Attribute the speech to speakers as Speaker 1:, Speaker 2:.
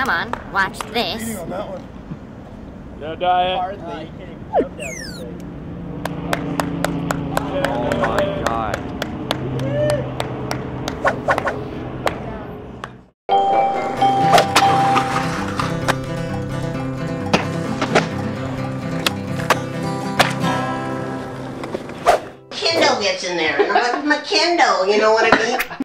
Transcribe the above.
Speaker 1: Come on, watch this.
Speaker 2: On that one.
Speaker 3: No diet.
Speaker 4: Hardly. You can't even jump down this thing.
Speaker 3: Oh my god.
Speaker 5: Kendo gets in there, and I'm like, my kendo, you know what I mean?